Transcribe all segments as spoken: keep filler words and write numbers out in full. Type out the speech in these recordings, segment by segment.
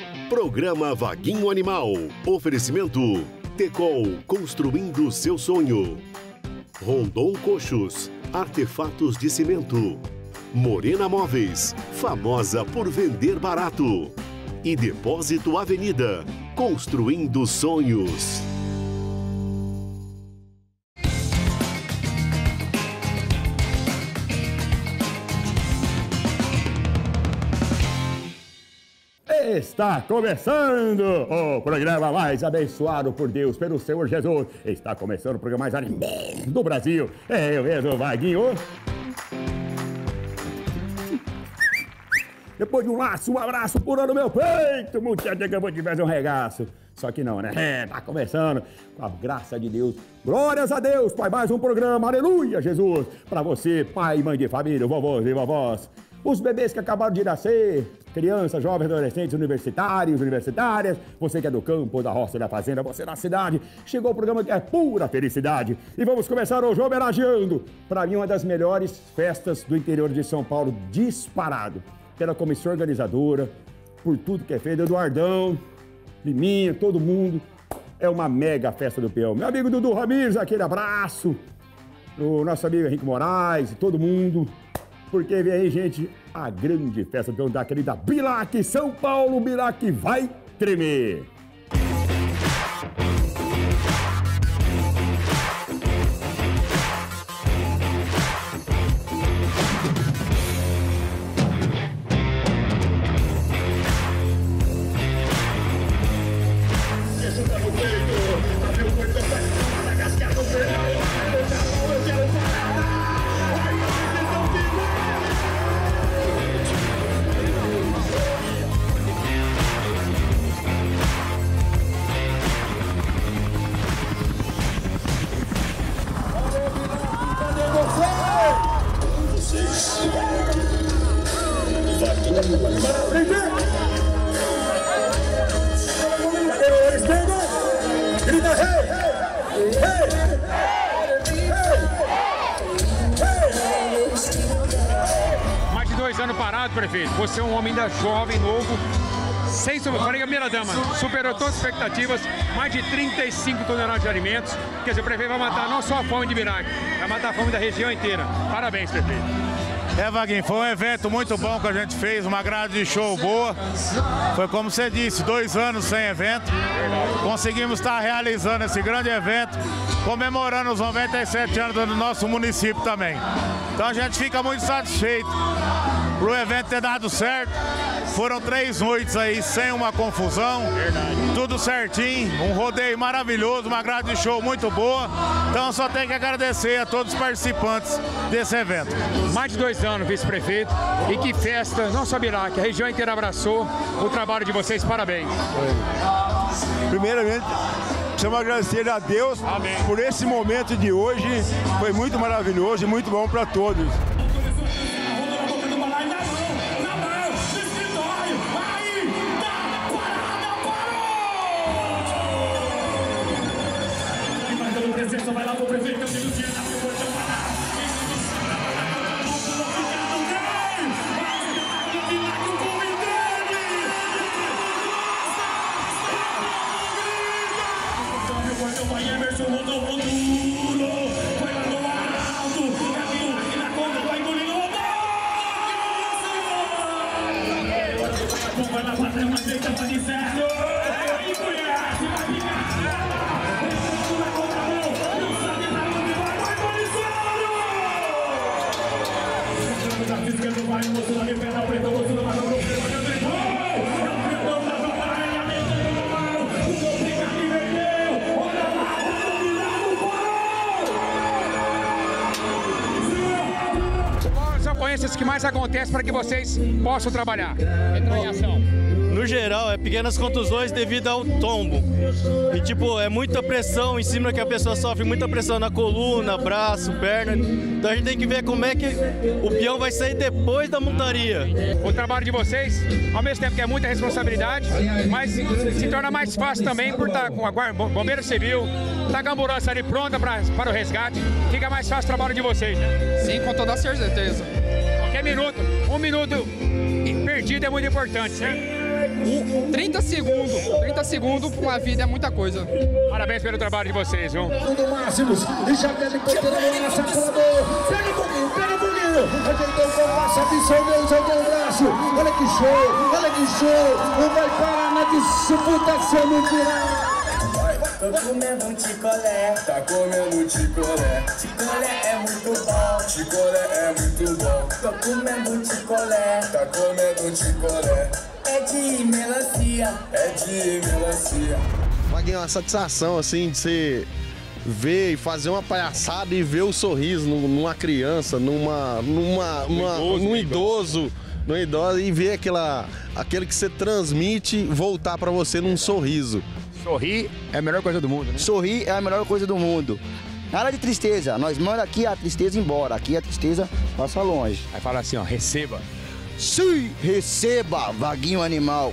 Programa Vaguinho Animal. Oferecimento Tecol, construindo seu sonho. Rondon Coxos, artefatos de cimento. Morena Móveis, famosa por vender barato. E Depósito Avenida, construindo sonhos. Está começando o programa mais abençoado por Deus, pelo Senhor Jesus. Está começando o programa mais animado do Brasil. É eu mesmo, Vaguinho. Depois de um laço, um abraço puro no meu peito. Muito tempo que eu vou te fazer um regaço. Só que não, né? É, tá começando. Com a graça de Deus. Glórias a Deus, Pai. Mais um programa. Aleluia, Jesus. Pra você, pai e mãe de família, vovôs e vovós. Os bebês que acabaram de nascer, crianças, jovens, adolescentes, universitários, universitárias, você que é do campo, da roça, da fazenda, você da cidade, chegou o programa que é pura felicidade. E vamos começar hoje homenageando, para mim, uma das melhores festas do interior de São Paulo, disparado, pela comissão organizadora, por tudo que é feito, Eduardão, Liminha, todo mundo. É uma mega festa do peão. Meu amigo Dudu Ramires, aquele abraço. O nosso amigo Henrique Moraes, todo mundo. Porque vem aí, gente, a grande festa do peão da querida Bilac, São Paulo. Bilac vai tremer. Mais de dois anos parado, prefeito. Você é um homem ainda jovem, novo, sem sobre... Falei, a primeira dama, superou todas as expectativas, mais de trinta e cinco toneladas de alimentos. Quer dizer, o prefeito vai matar não só a fome de Bilac, vai matar a fome da região inteira. Parabéns, prefeito. É, Vaguinho, foi um evento muito bom que a gente fez, uma grade de show boa. Foi como você disse, dois anos sem evento. Conseguimos estar realizando esse grande evento, comemorando os noventa e sete anos do nosso município também. Então a gente fica muito satisfeito por o evento ter dado certo. Foram três noites aí sem uma confusão, tudo certinho, um rodeio maravilhoso, uma grade de show muito boa. Então só tenho que agradecer a todos os participantes desse evento. Mais de dois anos, vice-prefeito, e que festa, não só Bilac, a região inteira abraçou o trabalho de vocês, parabéns. Primeiramente, precisamos agradecer a Deus. Amém. Por esse momento de hoje, foi muito maravilhoso e muito bom para todos. Vai lá pro prefeito, eu tenho dia na minha porta parar. Vai Emerson, rodou o duro. Vai lá no Arnaldo. Gabriel aqui na conta, vai engolindo o rodou. Vai lá pra trás, mas deixa pra de certo. Aí, mulher, se vai ficar. São ocorrências que mais acontecem para que vocês possam trabalhar. Entrar em ação. No geral, é pequenas contusões devido ao tombo. E, tipo, é muita pressão em cima que a pessoa sofre, muita pressão na coluna, braço, perna. Então a gente tem que ver como é que o peão vai sair depois da montaria. O trabalho de vocês, ao mesmo tempo que é muita responsabilidade, mas se torna mais fácil também por estar com a guarda, bombeiro civil, tá com a ambulância ali pronta pra, para o resgate. Fica mais fácil o trabalho de vocês, né? Sim, com toda certeza. Qualquer minuto, um minuto perdido é muito importante, certo? trinta segundos. trinta segundos pra uma vida é muita coisa. Parabéns pelo trabalho de vocês, viu? Tudo Máximos. E já deve cortar a bola, sacolador. Pega um pouquinho, pega um pouquinho. Ajeitou o compasso, absorveu, jogou o braço. Olha que show, olha que show. Não vai parar na disputa, se eu não tirar. Tô comendo um ticolé, tá comendo um ticolé. Ticolé é muito bom, ticolé é muito bom. Tô comendo um ticolé, tá comendo um ticolé. É de melancia, é de melancia. Vaguinho, uma satisfação assim de você ver e fazer uma palhaçada e ver o sorriso numa criança, numa, numa, uma, idoso, num idoso, num idoso e ver aquela, aquele que você transmite voltar pra você num sorriso. Sorrir é a melhor coisa do mundo, né? Sorrir é a melhor coisa do mundo. Nada de tristeza. Nós manda aqui a tristeza embora. Aqui a tristeza passa longe. Aí fala assim, ó, receba. Sim, receba, Vaguinho Animal.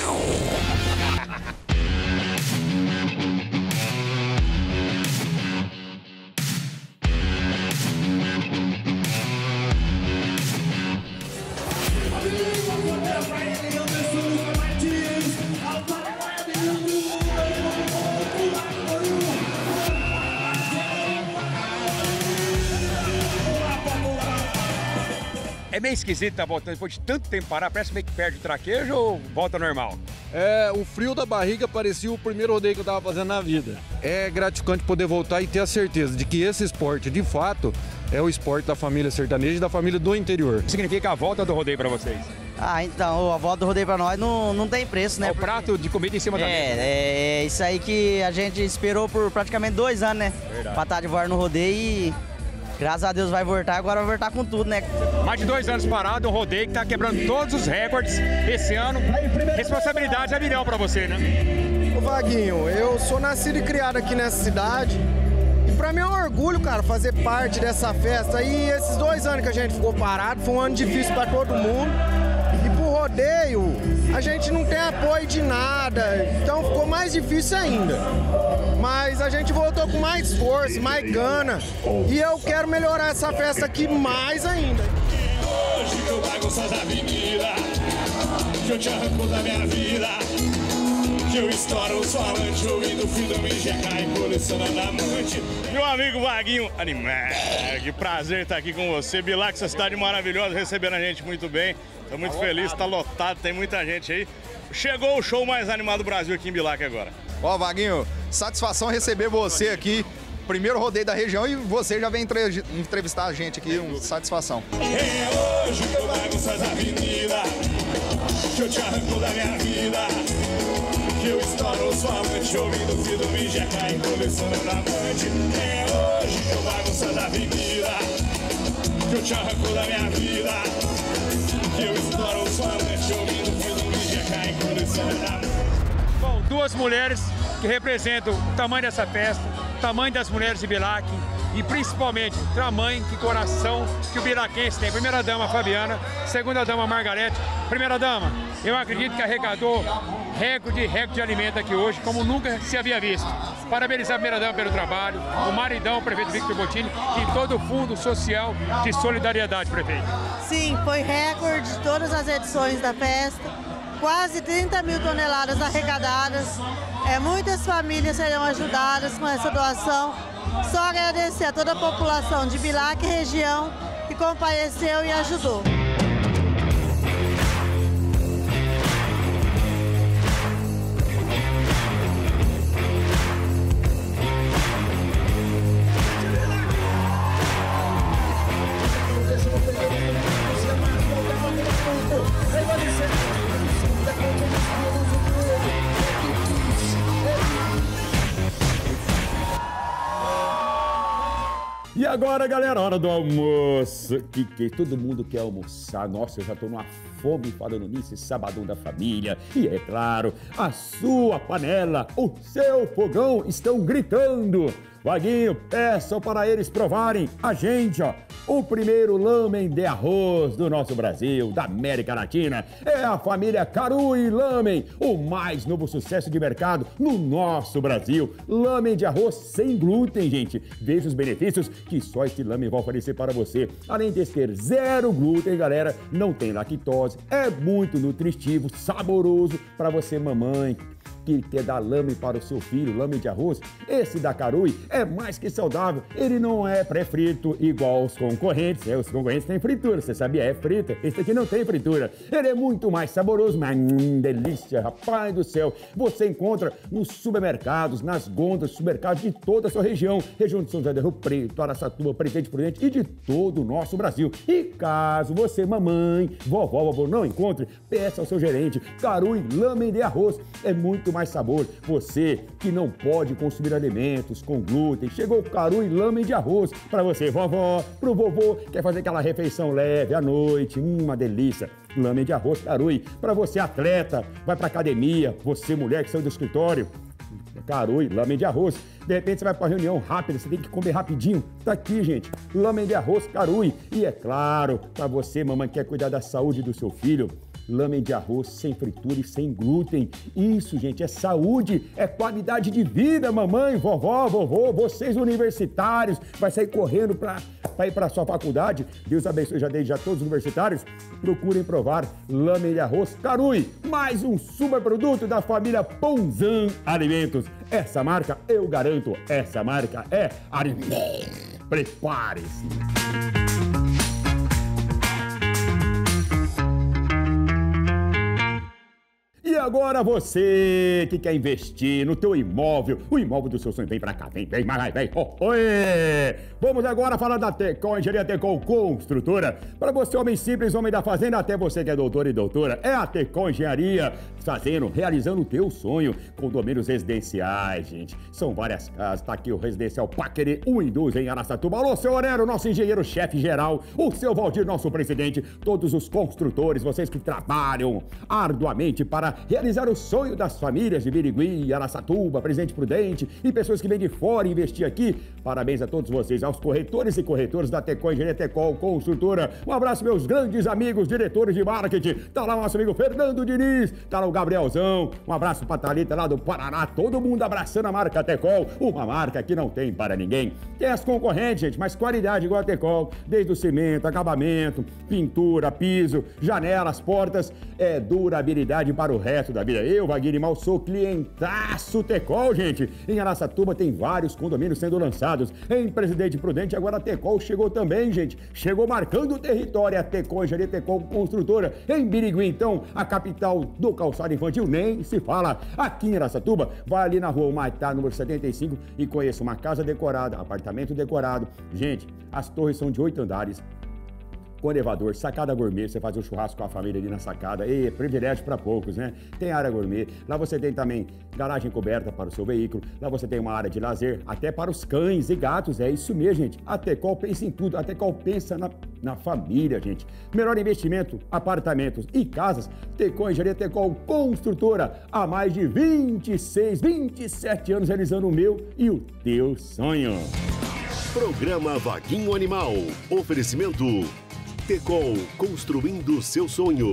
É meio esquisito tá voltando depois de tanto tempo parar, parece meio que perde o traquejo ou volta normal? É, o frio da barriga parecia o primeiro rodeio que eu tava fazendo na vida. É gratificante poder voltar e ter a certeza de que esse esporte, de fato, é o esporte da família sertaneja e da família do interior. O que significa a volta do rodeio pra vocês? Ah, então, a volta do rodeio pra nós não, não tem preço, né? É o prato de comida em cima da mesa. É, é isso aí que a gente esperou por praticamente dois anos, né? Verdade. Pra estar de volta no rodeio e... Graças a Deus vai voltar, agora vai voltar com tudo, né? Mais de dois anos parado, um rodeio que tá quebrando todos os recordes esse ano. Responsabilidade é milhão pra você, né? Ô Vaguinho, eu sou nascido e criado aqui nessa cidade. E pra mim é um orgulho, cara, fazer parte dessa festa. E esses dois anos que a gente ficou parado, foi um ano difícil pra todo mundo. E pro rodeio, a gente não tem apoio de nada, então ficou mais difícil ainda. Mas a gente voltou com mais força, mais gana. E eu quero melhorar essa festa aqui mais ainda. Hoje que eu bagunço as avenidas, que eu te arranco da minha vida, que eu estouro os falantes, ouvindo fio me injecar e colecionando amante. Meu amigo Vaguinho Animal, que prazer estar aqui com você. Bilac, essa cidade maravilhosa, recebendo a gente muito bem. Tô muito feliz, tá lotado, tem muita gente aí. Chegou o show mais animado do Brasil aqui em Bilac agora. Ó, Vaguinho, satisfação receber você aqui. Primeiro rodeio da região e você já vem entre... entrevistar a gente aqui, uma satisfação. É hoje que eu bagunço as avenidas, que eu te arranco da minha vida, que eu estouro os falantes, ouvindo fio me injecar e colecionando amante. É hoje que eu bagunço as avenidas, que eu te arranco da minha vida, que eu estouro os falantes, ouvindo fio me injecar e colecionando amante. Bom, duas mulheres que representam o tamanho dessa festa, o tamanho das mulheres de Bilac e principalmente o tamanho que coração que o bilaquense tem. Primeira dama Fabiana, segunda dama Margarete. Primeira dama, eu acredito que arrecadou recorde e recorde de alimento aqui hoje, como nunca se havia visto. Parabenizar a primeira dama pelo trabalho, o maridão, o prefeito Victor Bottini e todo o Fundo Social de Solidariedade, prefeito. Sim, foi recorde de todas as edições da festa. Quase trinta mil toneladas arrecadadas. É, muitas famílias serão ajudadas com essa doação. Só agradecer a toda a população de Bilac e região que compareceu e ajudou. E agora, galera, hora do almoço. Que, que todo mundo quer almoçar. Nossa, eu já tô numa fome falando nisso, esse sabadão da família. E é claro, a sua panela, o seu fogão estão gritando. Vaguinho, peçam para eles provarem. A gente, ó, o primeiro lamen de arroz do nosso Brasil, da América Latina, é a família Carui Lamen, o mais novo sucesso de mercado no nosso Brasil. Lamen de arroz sem glúten, gente. Veja os benefícios que só este lamen vai oferecer para você. Além de ter zero glúten, galera, não tem lactose, é muito nutritivo, saboroso para você, mamãe, que quer dar lamen para o seu filho, lamen de arroz. Esse da Carui é mais que saudável. Ele não é pré-frito igual os concorrentes. É, os concorrentes têm fritura, você sabia? É frita. Esse aqui não tem fritura. Ele é muito mais saboroso, mas hum, delícia, rapaz do céu. Você encontra nos supermercados, nas gôndolas, supermercados de toda a sua região. Região de São José do Rio Preto, Araçatuba, Presidente Prudente e de todo o nosso Brasil. E caso você, mamãe, vovó, vovô, não encontre, peça ao seu gerente. Carui lamen de arroz. É muito mais mais sabor. Você que não pode consumir alimentos com glúten, chegou o Carui lamen de arroz para você, vovó, pro vovô, quer fazer aquela refeição leve à noite, hum, uma delícia. Lamen de arroz Carui. Para você, atleta, vai pra academia, você, mulher que saiu do escritório, Carui, lamen de arroz. De repente você vai para reunião rápida, você tem que comer rapidinho. Tá aqui, gente, lamen de arroz Carui. E é claro, para você, mamãe, que quer cuidar da saúde do seu filho, lamen de arroz sem fritura e sem glúten. Isso, gente, é saúde, é qualidade de vida, mamãe, vovó, vovô, vocês universitários, vai sair correndo para ir para sua faculdade. Deus abençoe já desde já todos os universitários. Procurem provar lamen de arroz Carui, mais um superproduto da família Ponzan Alimentos. Essa marca, eu garanto, essa marca é Arimé. Prepare-se. E agora você que quer investir no teu imóvel, o imóvel do seu sonho, vem pra cá, vem, vem, vai, vem. Oh, oi. Vamos agora falar da Tecol, Engenharia Tecol Construtora. Para você, homem simples, homem da fazenda, até você que é doutor e doutora, é a Tecol Engenharia fazendo, realizando o teu sonho. Condomínios residenciais, gente. São várias casas, tá aqui o Residencial Paquerê um e dois em Araçatuba. Alô, seu Orero, nosso engenheiro-chefe geral, o seu Valdir, nosso presidente, todos os construtores, vocês que trabalham arduamente para realizar o sonho das famílias de Birigui, Araçatuba, Presidente Prudente e pessoas que vêm de fora investir aqui. Parabéns a todos vocês, aos corretores e corretoras da Tecol Engenharia Tecol Construtora. Um abraço, meus grandes amigos, diretores de marketing. Tá lá o nosso amigo Fernando Diniz, tá lá o Gabrielzão. Um abraço pra Thalita lá do Paraná, todo mundo abraçando a marca Tecol, uma marca que não tem para ninguém. Tem as concorrentes, gente, mas qualidade igual a Tecol, desde o cimento, acabamento, pintura, piso, janelas, portas, é durabilidade para o resto da vida. Eu, Wagner Mal, sou clientaço Tecol, gente. Em Araçatuba tem vários condomínios sendo lançados. Em Presidente Prudente, agora a Tecol chegou também, gente. Chegou marcando o território, a Tecol Engenharia Tecol Construtora. Em Birigui, então, a capital do calçado infantil, nem se fala. Aqui em Araçatuba, vai ali na rua Humaitá, número setenta e cinco, e conheça uma casa decorada, apartamento decorado. Gente, as torres são de oito andares, com elevador, sacada gourmet, você faz um churrasco com a família ali na sacada, e é privilégio para poucos, né? Tem área gourmet, lá você tem também garagem coberta para o seu veículo, lá você tem uma área de lazer, até para os cães e gatos, é isso mesmo, gente. A Tecol pensa em tudo, a Tecol pensa na, na família, gente. Melhor investimento, apartamentos e casas, Tecol Engenharia Tecol Construtora, há mais de vinte e seis, vinte e sete anos realizando o meu e o teu sonho. Programa Vaguinho Animal, oferecimento Tecol, construindo seu sonho.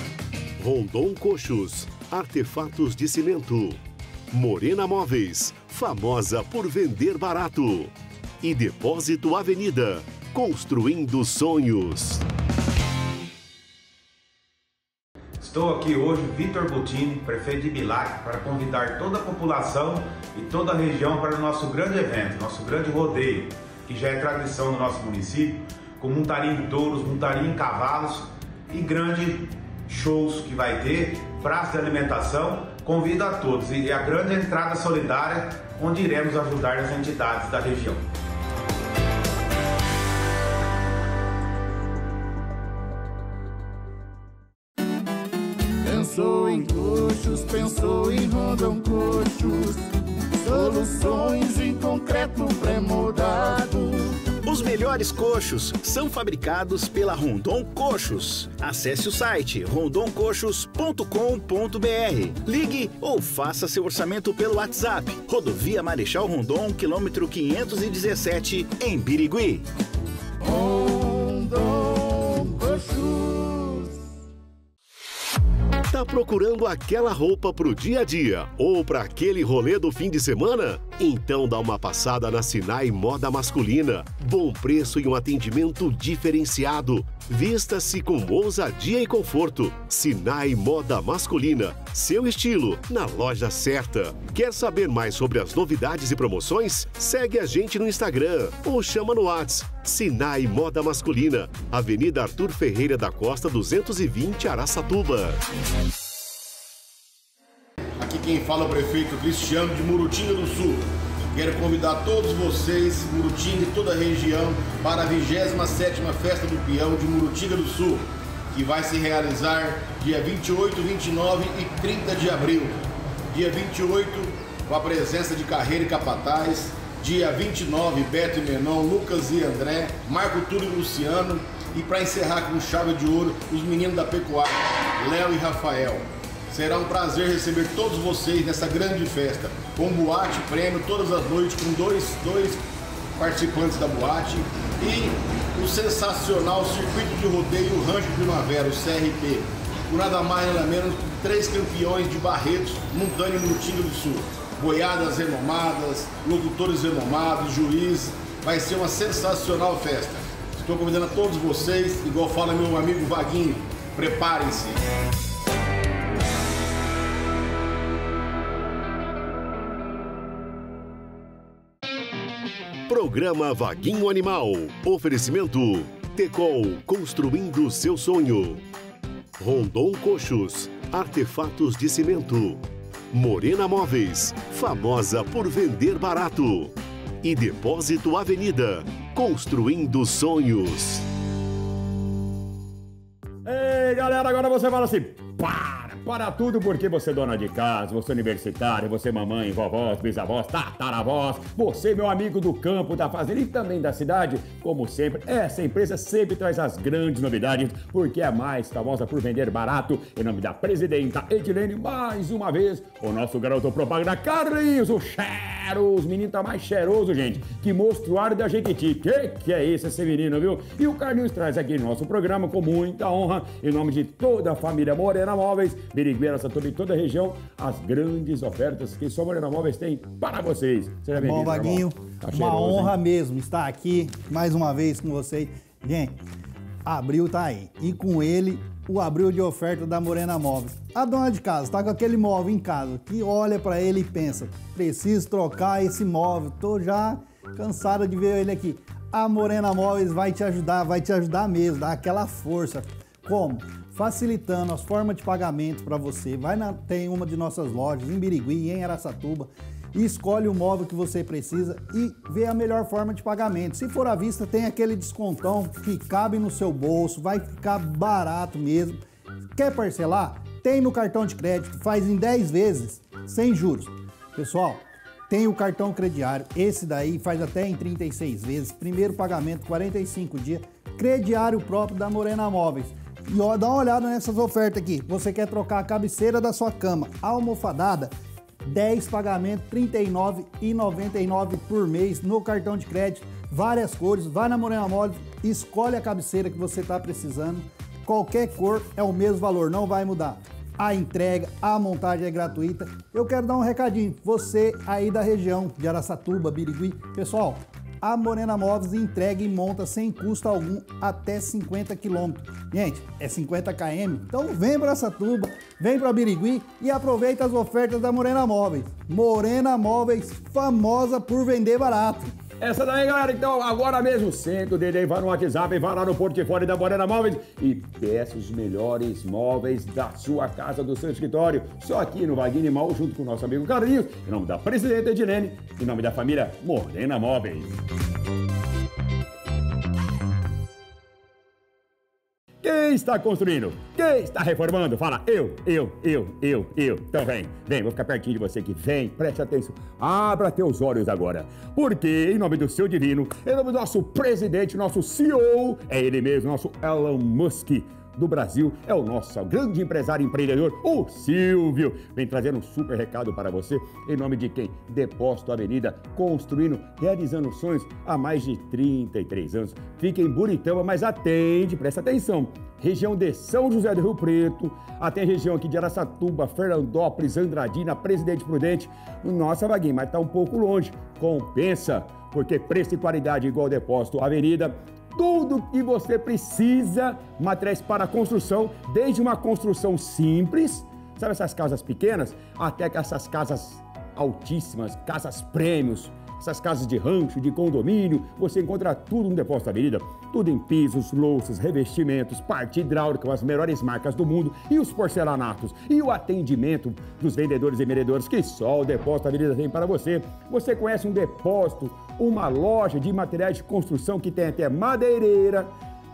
Rondon Coxos, artefatos de cimento. Morena Móveis, famosa por vender barato. E Depósito Avenida, construindo sonhos. Estou aqui hoje, Vitor Butini, prefeito de Bilac, para convidar toda a população e toda a região para o nosso grande evento, nosso grande rodeio, que já é tradição no nosso município, com montaria em touros, montaria em cavalos e grandes shows que vai ter, praça de alimentação. Convido a todos e a grande entrada solidária, onde iremos ajudar as entidades da região. Pensou em coxos, pensou em Rondon Coxos, soluções em concreto pré-moldado. Os melhores coxos são fabricados pela Rondon Coxos. Acesse o site rondon coxos ponto com ponto br. Ligue ou faça seu orçamento pelo WhatsApp. Rodovia Marechal Rondon, quilômetro quinhentos e dezessete, em Birigui. Rondon Coxos. Tá procurando aquela roupa pro dia a dia ou para aquele rolê do fim de semana? Então dá uma passada na Sinai Moda Masculina. Bom preço e um atendimento diferenciado. Vista-se com ousadia e conforto. Sinai Moda Masculina. Seu estilo na loja certa. Quer saber mais sobre as novidades e promoções? Segue a gente no Instagram ou chama no WhatsApp. Sinai Moda Masculina. Avenida Arthur Ferreira da Costa duzentos e vinte, Araçatuba. Aqui quem fala é o prefeito Cristiano de Murutinga do Sul. Quero convidar todos vocês, Murutinga e toda a região, para a vigésima sétima Festa do Peão de Murutinga do Sul, que vai se realizar dia vinte e oito, vinte e nove e trinta de abril. Dia vinte e oito, com a presença de Carreira e Capataz. Dia vinte e nove, Beto e Menon, Lucas e André, Marco Túlio e Luciano. E para encerrar com chave de ouro, os meninos da pecuária, Léo e Rafael. Será um prazer receber todos vocês nessa grande festa, com boate, prêmio, todas as noites, com dois, dois participantes da boate e o sensacional circuito de rodeio Rancho Primavera, o C R P, com nada mais nada menos que três campeões de Barretos, Montanha e Murutinga do Sul, boiadas renomadas, locutores renomados, juiz. Vai ser uma sensacional festa. Estou convidando a todos vocês, igual fala meu amigo Vaguinho, preparem-se. Programa Vaguinho Animal. Oferecimento Tecol, construindo seu sonho. Rondon Coxos, artefatos de cimento. Morena Móveis, famosa por vender barato. E Depósito Avenida, construindo sonhos. Ei, galera, agora você fala assim, para, para tudo, porque você é dona de casa, você é universitário, você é mamãe, vovós, bisavós, tataravós, você, meu amigo do campo, da fazenda e também da cidade, como sempre, essa empresa sempre traz as grandes novidades, porque é a mais famosa por vender barato. Em nome da presidenta Edilene, mais uma vez, o nosso garoto propaganda Carlinhos, o cheiro, os meninos tá mais cheiroso, gente, que mostruário da Jequiti. Que que é esse, esse menino, viu? E o Carlinhos traz aqui no nosso programa, com muita honra, em nome de toda a família Morena Móveis, Birigui, Araçatuba e toda a região, as grandes ofertas que só Morena Móveis tem para vocês. Seja bem-vindo. Bom, Vaguinho, tá uma cheiroso, honra hein? mesmo estar aqui mais uma vez com vocês. Gente, abril tá aí. E com ele, o abril de oferta da Morena Móveis. A dona de casa tá com aquele móvel em casa, que olha para ele e pensa, preciso trocar esse móvel, tô já cansada de ver ele aqui. A Morena Móveis vai te ajudar, vai te ajudar mesmo, dá aquela força. Como? Facilitando as formas de pagamento para você. Vai na, tem uma de nossas lojas em Birigui, em Araçatuba, e escolhe o móvel que você precisa e vê a melhor forma de pagamento. Se for à vista, tem aquele descontão que cabe no seu bolso, vai ficar barato mesmo. Quer parcelar? Tem no cartão de crédito, faz em dez vezes, sem juros. Pessoal, tem o cartão crediário, esse daí faz até em trinta e seis vezes, primeiro pagamento quarenta e cinco dias, crediário próprio da Morena Móveis. E ó, dá uma olhada nessas ofertas aqui. Você quer trocar a cabeceira da sua cama, almofadada, dez pagamentos, trinta e nove reais e noventa e nove centavos por mês no cartão de crédito, várias cores. Vai na Morena Móveis, escolhe a cabeceira que você está precisando. Qualquer cor é o mesmo valor, não vai mudar. A entrega, a montagem é gratuita. Eu quero dar um recadinho, você aí da região de Araçatuba, Birigui, pessoal, a Morena Móveis entrega e monta sem custo algum até cinquenta quilômetros. Gente, é cinquenta quilômetros? Então vem para Araçatuba, vem para Birigui e aproveita as ofertas da Morena Móveis. Morena Móveis, famosa por vender barato. Essa daí, galera, então agora mesmo senta o dedo aí, vai no WhatsApp, vai lá no portfólio da Morena Móveis e peça os melhores móveis da sua casa, do seu escritório. Só aqui no Vaguinho Animal, junto com o nosso amigo Carlinhos, em nome da presidenta Edilene, em nome da família Morena Móveis. Quem Quem está construindo? Quem está reformando? Fala, eu, eu, eu, eu, eu. Então vem, vem, vou ficar pertinho de você aqui. Vem, preste atenção. Abra teus olhos agora. Porque, em nome do seu divino, em nome do nosso presidente, nosso C E O, é ele mesmo, nosso Elon Musk do Brasil, é o nosso grande empresário empreendedor, o Silvio. Vem trazendo um super recado para você, em nome de quem? Depósito Avenida, construindo, realizando sonhos há mais de trinta e três anos. Fica em Buritama, mas atende, presta atenção, região de São José do Rio Preto, até a região aqui de Araçatuba, Fernandópolis, Andradina, Presidente Prudente. Nossa, Vaguinho, mas tá um pouco longe. Compensa, porque preço e qualidade igual Depósito Avenida. Tudo que você precisa, materiais para construção, desde uma construção simples, sabe essas casas pequenas, até que essas casas altíssimas, casas prêmios, essas casas de rancho, de condomínio, você encontra tudo no Depósito Avenida, tudo em pisos, louças, revestimentos, parte hidráulica, as melhores marcas do mundo e os porcelanatos e o atendimento dos vendedores e vendedores que só o Depósito Avenida tem para você. Você conhece um depósito, uma loja de materiais de construção que tem até madeireira,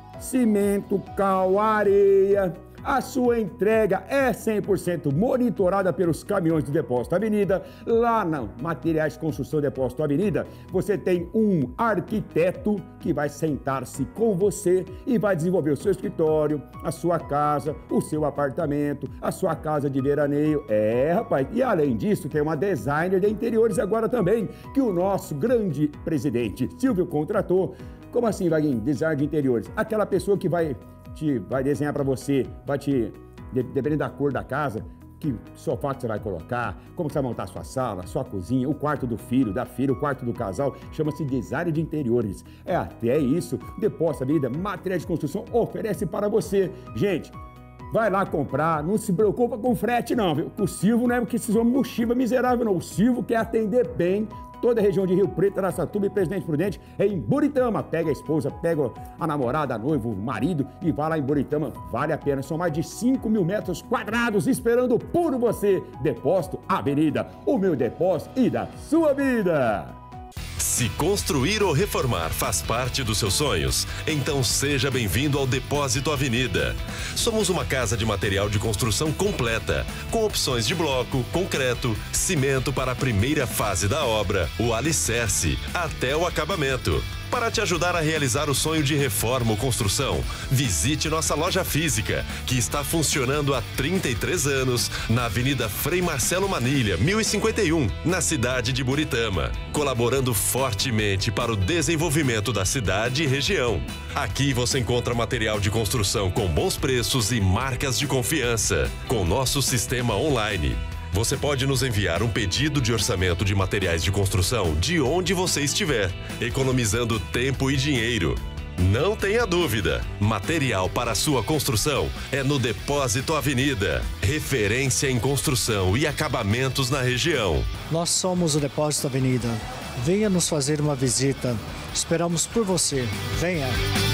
cimento, cal, areia. A sua entrega é cem por cento monitorada pelos caminhões do Depósito Avenida. Lá na Materiais de Construção Depósito Avenida, você tem um arquiteto que vai sentar-se com você e vai desenvolver o seu escritório, a sua casa, o seu apartamento, a sua casa de veraneio. É, rapaz, e além disso, tem uma designer de interiores agora também, que o nosso grande presidente Silvio contratou. Como assim, Vaguinho? Design de interiores. Aquela pessoa que vai... Te, vai desenhar para você, vai te, dependendo da cor da casa, que sofá que você vai colocar, como você vai montar a sua sala, sua cozinha, o quarto do filho, da filha, o quarto do casal, chama-se design de interiores. É até isso, Depósito Avenida, materiais de construção, oferece para você. Gente, vai lá comprar, não se preocupa com frete não, viu? O Silvio não é que esses homens mochiva miserável não, o Silvio quer atender bem toda a região de Rio Preto, Araçatuba e Presidente Prudente, é em Buritama. Pega a esposa, pega a namorada, a noiva, o marido e vá lá em Buritama. Vale a pena, são mais de cinco mil metros quadrados esperando por você. Depósito Avenida, o meu depósito e da sua vida. Se construir ou reformar faz parte dos seus sonhos, então seja bem-vindo ao Depósito Avenida. Somos uma casa de material de construção completa, com opções de bloco, concreto, cimento para a primeira fase da obra, o alicerce, até o acabamento. Para te ajudar a realizar o sonho de reforma ou construção, visite nossa loja física, que está funcionando há trinta e três anos, na Avenida Frei Marcelo Manilha, mil e cinquenta e um, na cidade de Buritama, colaborando fortemente para o desenvolvimento da cidade e região. Aqui você encontra material de construção com bons preços e marcas de confiança, com nosso sistema online. Você pode nos enviar um pedido de orçamento de materiais de construção de onde você estiver, economizando tempo e dinheiro. Não tenha dúvida, material para a sua construção é no Depósito Avenida, referência em construção e acabamentos na região. Nós somos o Depósito Avenida. Venha nos fazer uma visita. Esperamos por você. Venha!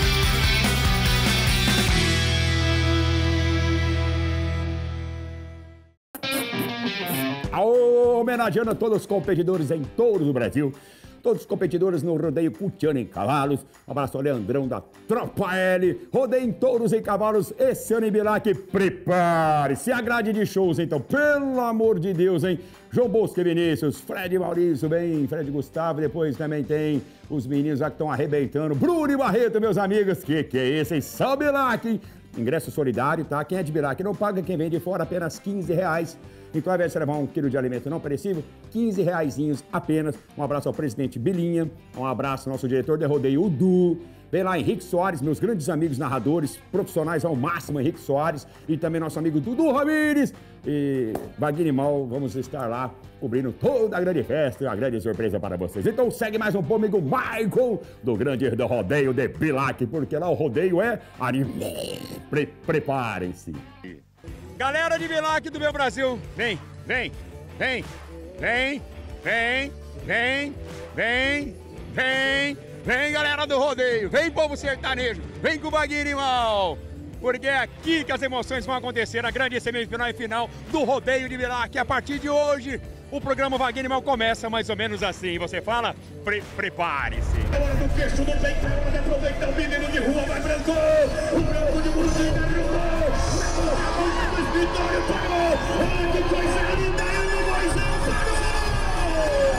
Homenageando a todos os competidores em touros do Brasil, todos os competidores no rodeio Cutiano em Cavalos. Um abraço ao Leandrão da Tropa L. Rodeio em touros e cavalos esse ano em Bilac. Prepare-se, a grade de shows, então, pelo amor de Deus, hein? João Bosco e Vinícius, Fred Maurício, bem, Fred Gustavo, depois também tem os meninos lá que estão arrebentando. Bruno e Barreto, meus amigos, que que é esse, hein? São Bilac, hein? Ingresso solidário, tá? Quem é de Bilac não paga, quem vem de fora apenas quinze reais. Então, ao invés de você levar um quilo de alimento não perecível, quinze reaisinhos apenas. Um abraço ao presidente Bilinha, um abraço ao nosso diretor de rodeio, o Du. Vem lá, Henrique Soares, meus grandes amigos narradores, profissionais ao máximo, Henrique Soares, e também nosso amigo Dudu Ramires. E Vaguinho Mal, vamos estar lá cobrindo toda a grande festa e uma grande surpresa para vocês. Então segue mais um pouco, amigo Michael, do grande do rodeio de Bilac, porque lá o rodeio é animal. Pre Preparem-se. Galera de Bilac do meu Brasil, vem, vem, vem, vem, vem, vem, vem, vem, vem, galera do rodeio, vem, povo sertanejo, vem com o Vaguinho Animal, porque é aqui que as emoções vão acontecer, a grande semifinal e final do rodeio de Bilac, a partir de hoje, O programa Vaguinho Animal começa mais ou menos assim. Você fala, Pre prepare-se. É hora do fecho do peito, é hora de aproveitar o menino de rua, vai Branco! O Branco de Murutim abriu o gol! Levou Vitória, parou! Olha que coisa linda, ele Moisés parou!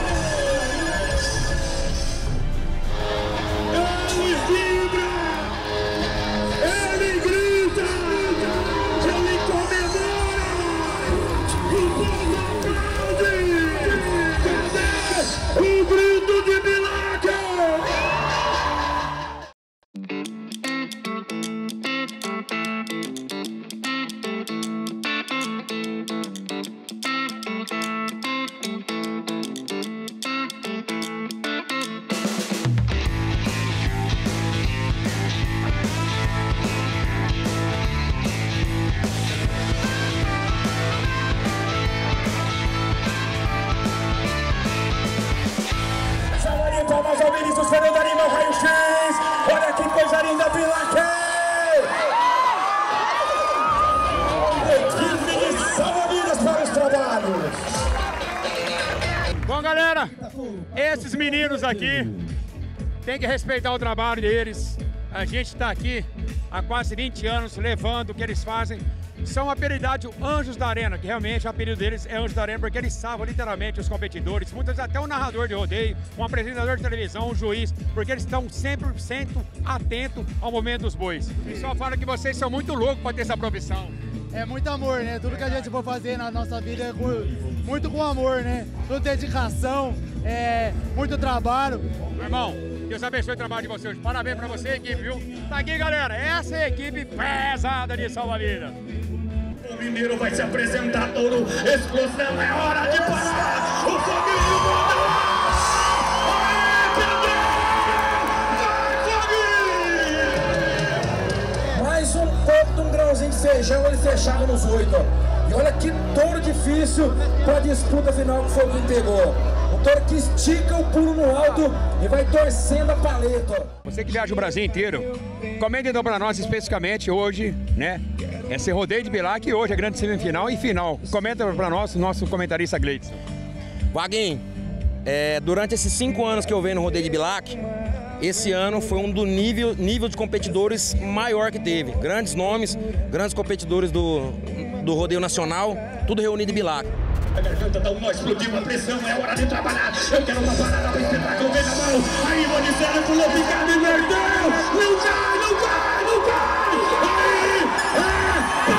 Ele vibra! Ele grita! Ele comemora! O povo aplaude! Cadê o grito de Bilac? Palmas ao Vinícius Fernando Animal, raio-x! Olha que coisa linda, Bilac! Equipe de salva-vidas para os trabalhos! Bom, galera, esses meninos aqui tem que respeitar o trabalho deles. A gente está aqui há quase vinte anos levando o que eles fazem. São apelidados Anjos da Arena, que realmente o apelido deles é Anjos da Arena, porque eles salvam literalmente os competidores, muitas vezes até um narrador de rodeio, um apresentador de televisão, um juiz, porque eles estão cem por cento atentos ao momento dos bois. E só fala que vocês são muito loucos para ter essa profissão. É muito amor, né? Tudo que a gente for fazer na nossa vida é com, muito com amor, né? Tudo dedicação, é, muito trabalho. Meu irmão, Deus abençoe o trabalho de vocês. Parabéns pra você, equipe, viu? Tá aqui, galera. Essa é a equipe pesada de salva-vida. O Mineiro vai se apresentar, touro. Explosão, é hora de parar. O Foguinho mandou. Mais um pouco de um grãozinho de feijão, ele fechava nos oito. E olha que touro difícil pra disputa final que o Foguinho pegou. Um touro que estica o pulo no alto e vai torcendo a paleta. Você que viaja o Brasil inteiro, comenta então pra nós especificamente hoje, né? Esse rodeio de Bilac e hoje é grande semifinal e final. Comenta pra nós o nosso comentarista Gleidson. Vaguinho, é, durante esses cinco anos que eu venho no rodeio de Bilac, esse ano foi um do nível, nível de competidores maior que teve. Grandes nomes, grandes competidores do, do rodeio nacional, tudo reunido em Bilac. A garganta dá um nó, explodiu a pressão, é hora de trabalhar. Eu quero uma parada pra espetáculo, vem na mão. Aí, Monicela pulou, picado, inverteu. Não cai, não cai, não cai. Aí, é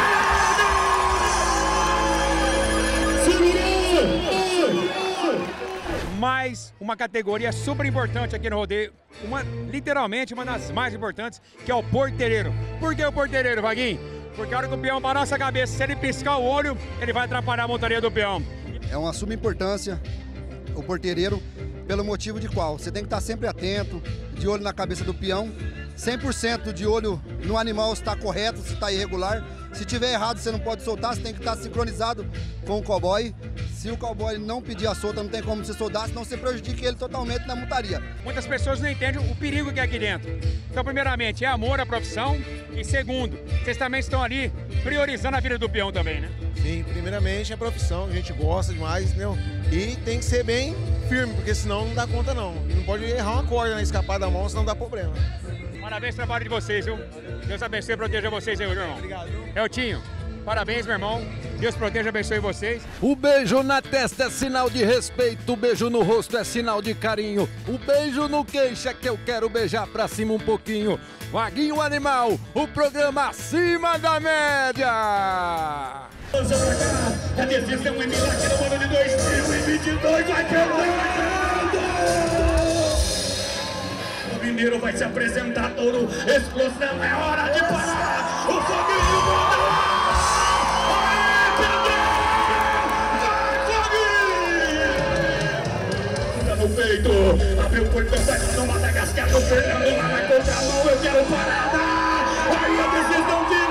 parada! Mais uma categoria super importante aqui no rodeio. Uma, literalmente, uma das mais importantes, que é o porteireiro. Por que o porteireiro, Vaguinho? Porque a hora que o peão para a nossa cabeça, se ele piscar o olho, ele vai atrapalhar a montaria do peão. É uma suma importância o porteireiro, pelo motivo de qual você tem que estar sempre atento, de olho na cabeça do peão, cem por cento de olho no animal se está correto, se está irregular. Se tiver errado, você não pode soltar, você tem que estar sincronizado com o cowboy. Se o cowboy não pedir a solta, não tem como você soldar, senão você prejudica ele totalmente na montaria. Muitas pessoas não entendem o perigo que é aqui dentro. Então, primeiramente, é amor à profissão. E segundo, vocês também estão ali priorizando a vida do peão também, né? Sim, primeiramente é a profissão, a gente gosta demais, entendeu? E tem que ser bem firme, porque senão não dá conta não. Não pode errar uma corda, né? Escapar da mão, senão dá problema. Parabéns pelo trabalho de vocês, viu? Deus abençoe e proteja vocês aí, meu irmão. Obrigado. Eltinho, parabéns, meu irmão. Deus proteja e abençoe vocês. O beijo na testa é sinal de respeito, o beijo no rosto é sinal de carinho, o beijo no queixo é que eu quero beijar pra cima um pouquinho. Vaguinho Animal, o programa acima da média. A decisão é Bilac no ano de dois mil e vinte e dois, vai perdendo! O Mineiro vai se apresentar, touro. Explosão, é hora de parar! O Foguinho mandou! No peito, abriu o portão, vai no Madagascar, o Fernando lá vai contra a mão, eu quero parada! Aí a decisão de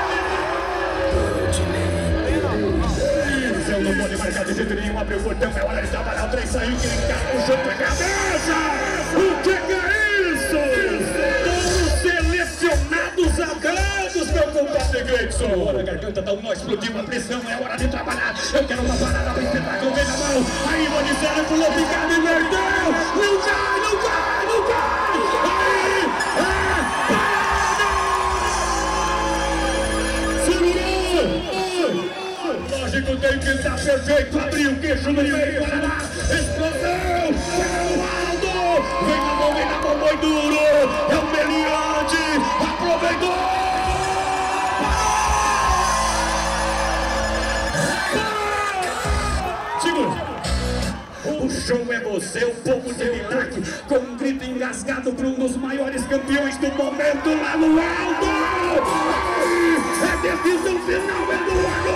Isso, eu não pode marcar de jeito nenhum, abriu o portão, é hora de trabalhar, o trem saiu, que ele cai no chão pra cabeça! O que que é isso? Todos selecionados a grandes, meu compadre Gleidson! A garganta dá um nó, explodiu a pressão, é hora de trabalhar, eu quero uma parada pra espetáculo, vem na mão! Pulou, picado, inverteu. Não cai, não cai, não cai. Aí, é parada. Segurou. Lógico, tem que estar perfeito. Abriu o queixo no meio, Paraná. Explosão. Pega o Aldo. Vem na mão, vem na mão, boi duro. É o Meliante. Aproveitou. O show é você, o povo de Bilac, com um grito engasgado para um dos maiores campeões do momento lá no alto. É decisão final, Eduardo.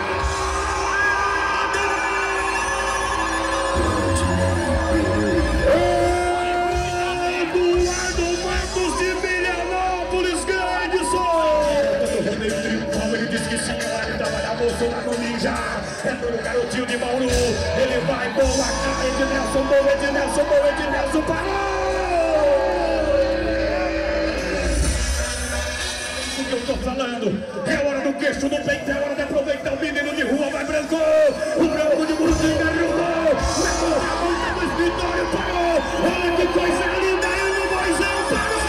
Eduardo Matos de Milionópolis, grande som. No rodeio triunfal, ele disse que sim, ele trabalha moço lá no Ninja. É pro garotinho de Bauru, ele vai, boa, cara, Ednelson, boa, Ednelson, boa, Ednelson, parou! O que eu tô falando, é hora do queixo no peito, é hora de aproveitar o menino de rua, vai Branco! O Branco de Murutinga derrubou, levou a ponta do escritório, parou! Olha que coisa linda, ele, Moisés, parou!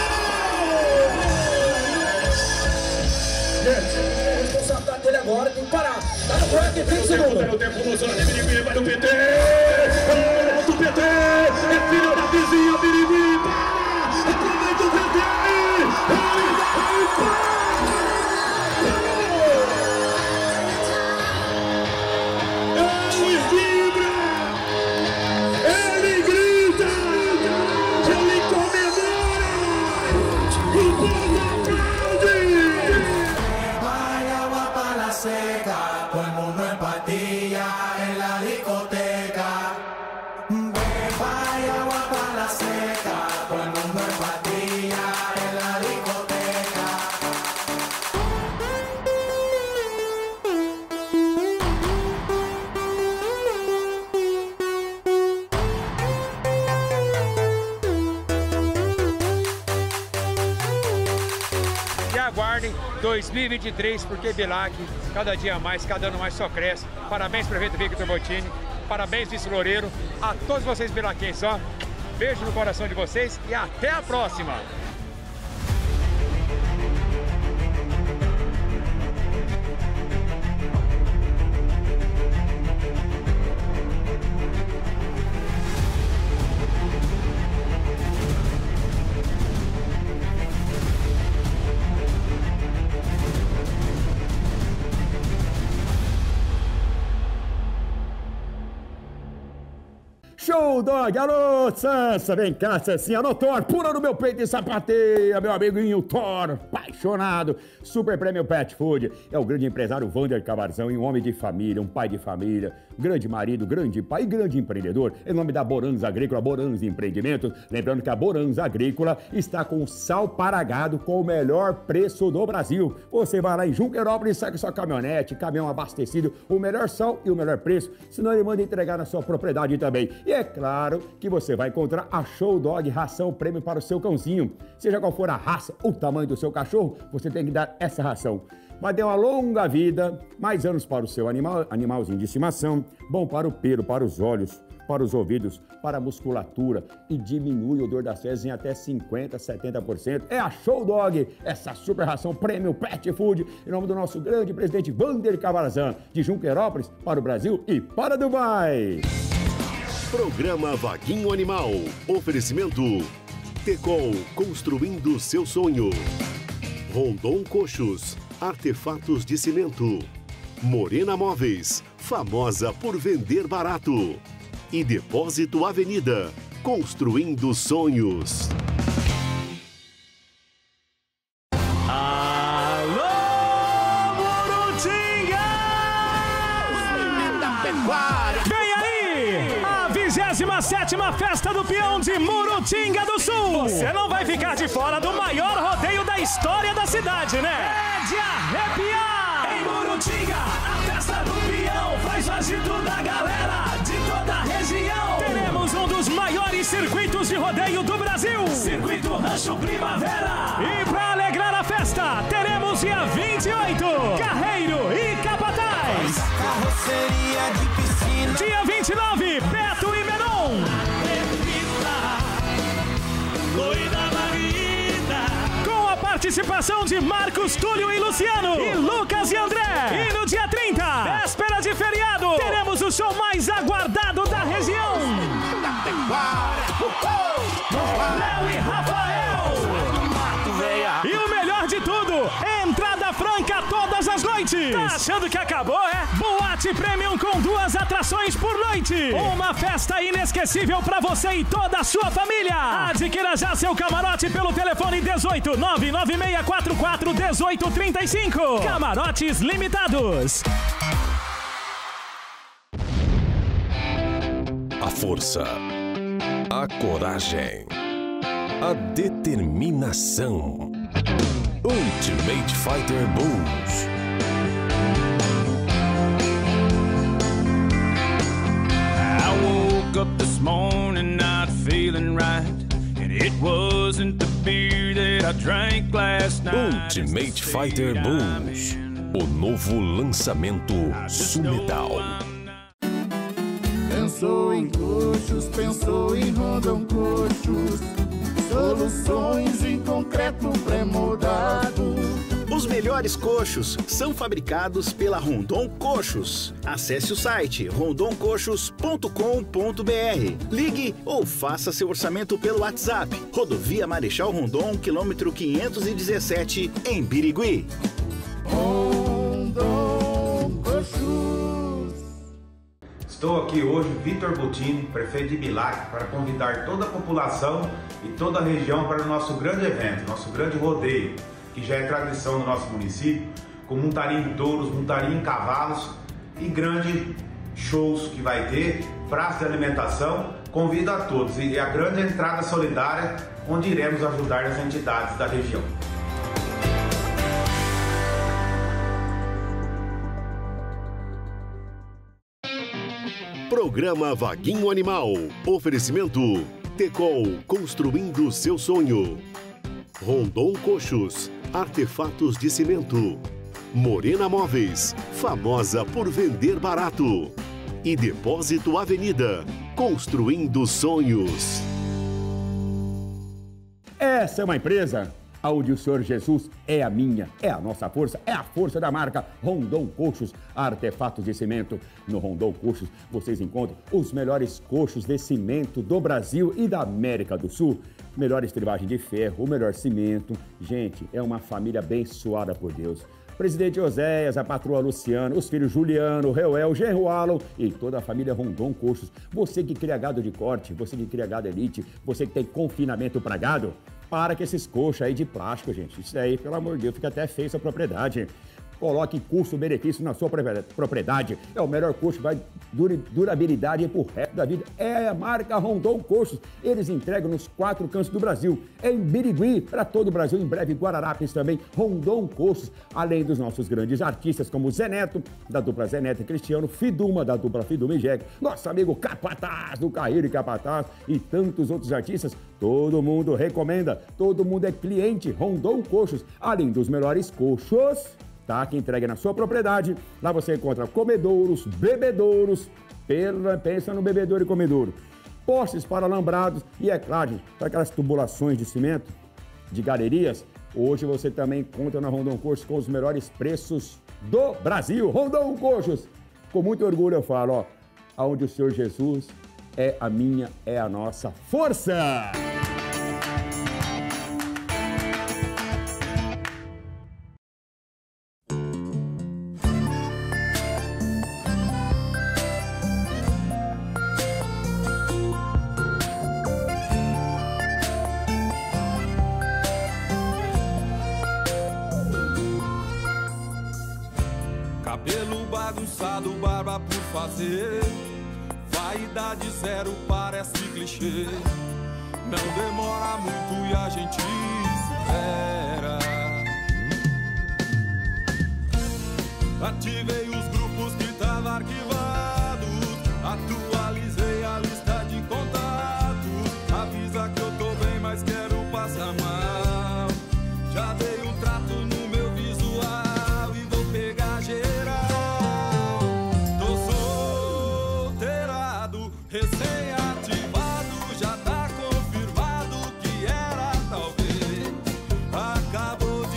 Gente, a responsabilidade dele agora tem que parar. Tá no corte, trinta segundos. Tá no tempo, moçada de Birigui, vai no P T. Vai no P T. É filho da vizinha, Birigui. Para! Aproveita o P T. Ele vai, para! Ele vibra. Ele grita. Ele comemora. O povo aplaude. Vai agua para la seca. Todo el mundo en patilla en la discoteca. Beba y agua para la seca. Todo el mundo en patilla en la discoteca. E aguardem dois mil e vinte e três, porque Bilac, cada dia mais, cada ano mais só cresce. Parabéns, prefeito Victor Bottini. Parabéns, vice Loureiro. A todos vocês bilaquenses, ó. Beijo no coração de vocês e até a próxima. Show, dog! Alô, Sansa! Vem cá, Sansinha! Alô, Thor! Pula no meu peito e sapateia, meu amiguinho Thor! Apaixonado! Super Prêmio Pet Food é o grande empresário Vander Cavarzão e um homem de família, um pai de família, grande marido, grande pai e grande empreendedor. Em nome da Borans Agrícola, Borans Empreendimentos. Lembrando que a Borans Agrícola está com sal para gado com o melhor preço do Brasil. Você vai lá em Junquerópolis e sai com sua caminhonete, caminhão abastecido, o melhor sal e o melhor preço, senão ele manda entregar na sua propriedade também. E é claro que você vai encontrar a Show Dog Ração Prêmio para o seu cãozinho. Seja qual for a raça, o tamanho do seu cachorro, você tem que dar essa ração. Vai dar uma longa vida, mais anos para o seu animal, animalzinho de estimação, bom para o pelo, para os olhos, para os ouvidos, para a musculatura e diminui o dor das fezes em até cinquenta, setenta por cento. É a Show Dog, essa super ração Prêmio Pet Food, em nome do nosso grande presidente Vander Cavarzão, de Junquerópolis para o Brasil e para Dubai. Programa Vaguinho Animal. Oferecimento Tecol, construindo seu sonho. Rondon Coxos, artefatos de cimento. Morena Móveis, famosa por vender barato. E Depósito Avenida, construindo sonhos. vigésima sétima Festa do Peão de Murutinga do Sul. Você não vai ficar de fora do maior rodeio da história da cidade, né? É de arrepiar! Em Murutinga, a Festa do Peão faz o agito da galera de toda a região. Teremos um dos maiores circuitos de rodeio do Brasil. Circuito Rancho Primavera. E para alegrar a festa, teremos dia vinte e oito, Carreiro e Capataz. Carroceria de piscina. Dia vinte e nove, Beto e Menon. participação de Marcos, Túlio e Luciano. E Lucas e André. E no dia trinta, véspera de feriado, teremos o show mais aguardado da região. Léo e Rafael. E o melhor de tudo, entrada franca todas as noites. Tá achando que acabou, é? Boate Premium com duas atrações por noite. Uma festa inesquecível pra você e toda a sua família. Adquira já seu camarote pelo telefone dezoito, nove nove seis quatro quatro, dezoito trinta e cinco. Camarotes limitados. A força, a coragem, a determinação. Ultimate Fighter Bulls. I woke up this morning not feeling right, and it wasn't the beer that I drank last night. Ultimate Fighter Bulls. O novo lançamento Sumedal. Pensou em coxos, pensou em Rondon Coxos. Soluções em concreto pré-moldado. Os melhores coxos são fabricados pela Rondon Coxos. Acesse o site rondon coxos ponto com ponto br. Ligue ou faça seu orçamento pelo WhatsApp. Rodovia Marechal Rondon, quilômetro quinhentos e dezessete, em Birigui. Rondon Coxos. Estou aqui hoje, Vitor Butini, prefeito de Bilac, para convidar toda a população e toda a região para o nosso grande evento, nosso grande rodeio, que já é tradição no nosso município, com montaria em touros, montaria em cavalos e grandes shows que vai ter, praça de alimentação. Convido a todos e a grande entrada solidária, onde iremos ajudar as entidades da região. Programa Vaguinho Animal. Oferecimento Tecol, construindo seu sonho. Rondon Coxos, artefatos de cimento. Morena Móveis, famosa por vender barato. E Depósito Avenida, construindo sonhos. Essa é uma empresa onde o Senhor Jesus é a minha, é a nossa força, é a força da marca Rondon Coxos, artefatos de cimento. No Rondon Coxos vocês encontram os melhores coxos de cimento do Brasil e da América do Sul. Melhor estribagem de ferro, o melhor cimento. Gente, é uma família abençoada por Deus. Presidente Oséias, a patroa Luciana, os filhos Juliano, Reuel, Genro Alon e toda a família Rondon Coxos. Você que cria gado de corte, você que cria gado elite, você que tem confinamento para gado, para com esses coxos aí de plástico, gente. Isso aí, pelo amor de Deus, fica até feio essa propriedade. Coloque custo-benefício na sua propriedade. É o melhor coxo, vai durabilidade pro resto da vida. É a marca Rondon Coxos. Eles entregam nos quatro cantos do Brasil. Em Birigui, para todo o Brasil, em breve Guararapes também. Rondon Coxos, além dos nossos grandes artistas como Zé Neto, da dupla Zé Neto e Cristiano, Fiduma, da dupla Fiduma e Jack, nosso amigo Capataz, do Carreiro e Capataz, e tantos outros artistas. Todo mundo recomenda, todo mundo é cliente Rondon Coxos, além dos melhores coxos, tá? Que entrega na sua propriedade. Lá você encontra comedouros, bebedouros, pela, pensa no bebedouro e comedouro, postes para alambrados e, é claro, para aquelas tubulações de cimento, de galerias. Hoje você também encontra na Rondon Coxos com os melhores preços do Brasil. Rondon Coxos, com muito orgulho eu falo, ó, aonde o Senhor Jesus é a minha, é a nossa força. Cabelo bagunçado, barba por fazer, vaidade zero parece clichê. Não demora muito e a gente supera. Ativei os grupos que estavam arquivados, atualizei a lista de contatos. Avisa que eu tô bem, mas quero passar mal. Já dei um trato no meu visual e vou pegar geral. Tô solteirado, recém-ativado, já tá confirmado que era talvez. Acabou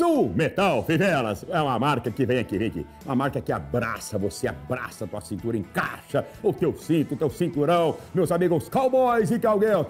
Sul Metal Fivelas. É uma marca que vem aqui, vem aqui. Uma marca que abraça você, abraça a tua cintura, encaixa o teu cinto, o teu cinturão. Meus amigos cowboys e cowgirls.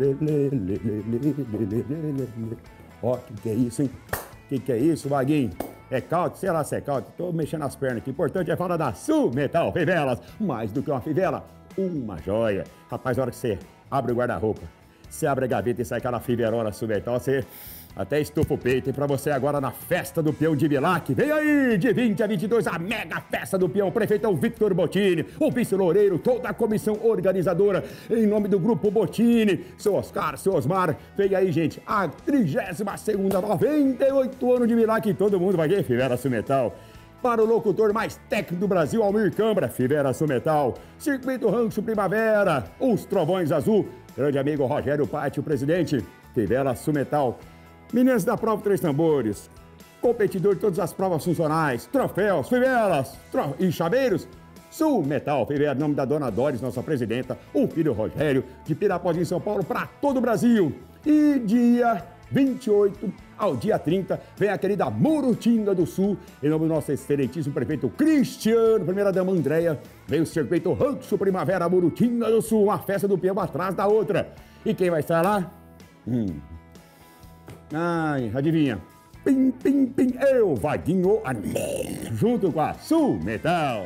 Ó, que que é isso, hein? Que que é isso, Vaguinho? É caute, sei lá se é caute. Tô mexendo as pernas aqui. O importante é falar da Sul Metal Fivelas. Mais do que uma fivela, uma joia. Rapaz, na hora que você abre o guarda-roupa, você abre a gaveta e sai aquela fiverona Sul Metal, você até estufa o peito. E pra você agora na Festa do Peão de Bilac, vem aí, de vinte a vinte e dois, a mega Festa do Peão. Prefeitão Victor Bottini, o vice Loureiro, toda a comissão organizadora, em nome do Grupo Bottini, seu Oscar, seu Osmar. Vem aí, gente, a trigésima segunda, noventa e oito anos de Bilac. Todo mundo vai ver Fivela Sul Metal. Para o locutor mais técnico do Brasil, Almir Câmara, Fivela Sul Metal. Circuito Rancho Primavera, os Trovões Azul. Grande amigo Rogério Patti, o presidente, Fivela Sul Metal. Meninas da Prova Três Tambores, competidor de todas as provas funcionais, troféus, fivelas tro... e chaveiros, Sul Metal, Fivela, em nome da dona Doris, nossa presidenta, o filho Rogério, de Pirapozinho, São Paulo, para todo o Brasil. E dia vinte e oito ao dia trinta, vem a querida Murutinga do Sul, em nome do nosso excelentíssimo prefeito Cristiano, primeira-dama Andréia, vem o circuito Rancho Primavera Murutinga do Sul, uma festa do peão atrás da outra. E quem vai estar lá? Hum... Ai, adivinha? Pim, pim, pim, eu, Vaguinho Animal, junto com a Sul Metal.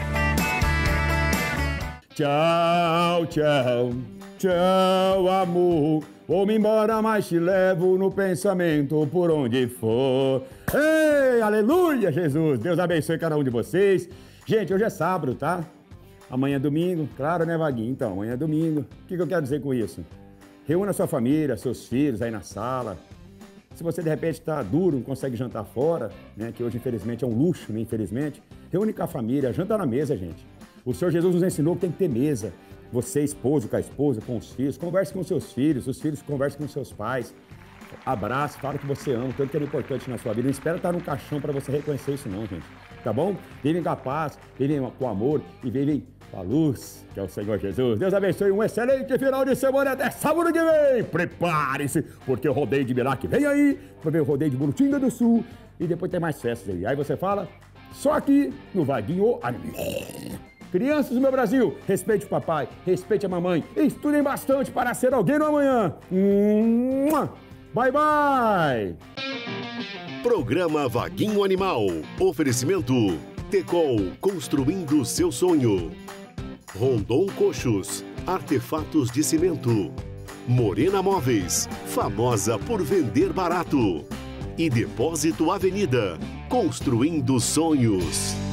Tchau, tchau, tchau, amor. Vou-me embora, mas te levo no pensamento por onde for. Ei, aleluia, Jesus. Deus abençoe cada um de vocês. Gente, hoje é sábado, tá? Amanhã é domingo. Claro, né, Vaguinho? Então, amanhã é domingo. O que, que eu quero dizer com isso? Reúna sua família, seus filhos aí na sala. Se você, de repente, está duro, não consegue jantar fora, né, que hoje, infelizmente, é um luxo, né, infelizmente, reúne com a família, janta na mesa, gente. O Senhor Jesus nos ensinou que tem que ter mesa. Você, esposo, com a esposa, com os filhos, converse com os seus filhos, os filhos conversem com os seus pais. Abrace, fala que você ama, tanto que é importante na sua vida. Não espera estar no caixão para você reconhecer isso não, gente. Tá bom? Vivem com a paz, vivem com amor e vivem com a luz, que é o Senhor Jesus. Deus abençoe, um excelente final de semana, até sábado que vem. Prepare-se, porque o rodeio de Bilac vem aí, vai ver o rodeio de Murutinga do Sul e depois tem mais festas aí. Aí você fala, só aqui no Vaguinho Animal. Crianças do meu Brasil, respeite o papai, respeite a mamãe, estudem bastante para ser alguém no amanhã. Bye, bye! Programa Vaguinho Animal. Oferecimento Tecol, construindo seu sonho. Rondon Coxos, artefatos de cimento. Morena Móveis, famosa por vender barato. E Depósito Avenida, construindo sonhos.